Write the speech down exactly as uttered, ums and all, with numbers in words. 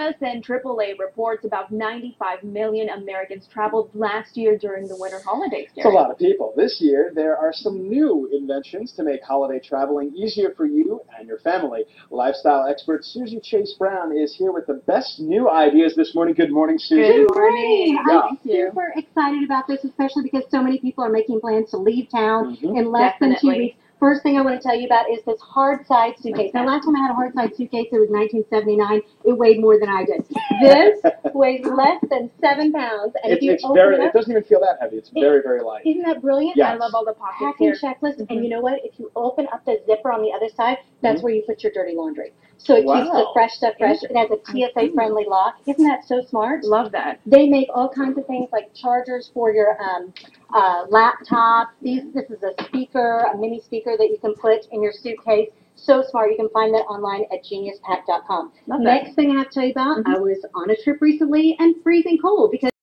U S and triple A reports about ninety-five million Americans traveled last year during the winter holidays. It's a lot of people. This year, there are some new inventions to make holiday traveling easier for you and your family. Lifestyle expert Susie Chase Brown is here with the best new ideas this morning. Good morning, Susie. Good Good morning. morning. Yeah. I'm super excited about this, especially because so many people are making plans to leave town Mhm. in less than two Definitely. weeks. First thing I want to tell you about is this hard side suitcase. Now, last time I had a hard side suitcase, it was nineteen seventy-nine. It weighed more than I did. This weighs less than seven pounds, and It's, if you it's open very, it it up, doesn't even feel that heavy. It's very, very light. isn't that brilliant? Yes. I love all the pockets Packing here. checklist, Mhm. and you know what? If you open up the zipper on the other side, that's Mhm. where you put your dirty laundry. So it keeps the Wow. fresh stuff fresh. It has a T S A-friendly lock. Isn't that so smart? Love that. They make all kinds of things like chargers for your um, uh, laptop. These, this is a speaker, a mini speaker that you can put in your suitcase. So smart. You can find that online at genius pack dot com. Love that. Next thing I have to tell you about, Mhm. I was on a trip recently and freezing cold because